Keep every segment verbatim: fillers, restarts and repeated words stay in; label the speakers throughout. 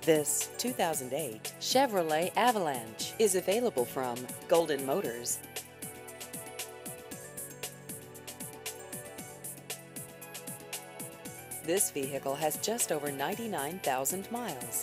Speaker 1: This two thousand eight Chevrolet Avalanche is available from Golden Motors. This vehicle has just over ninety-nine thousand miles.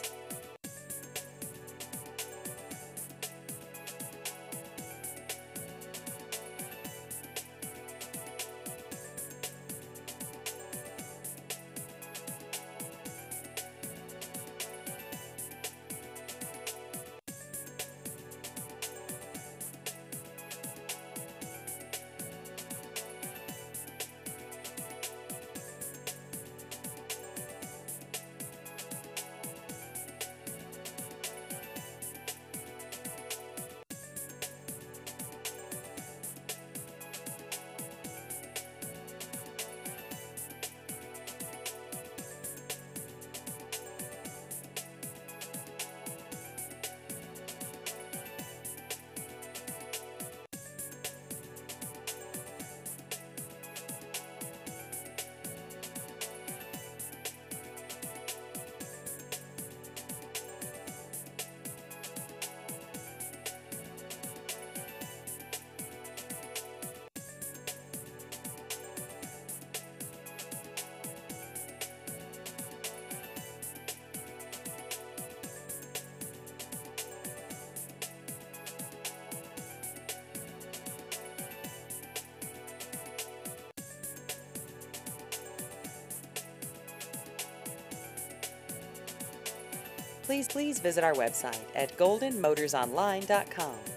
Speaker 1: Please, please visit our website at golden motors online dot com.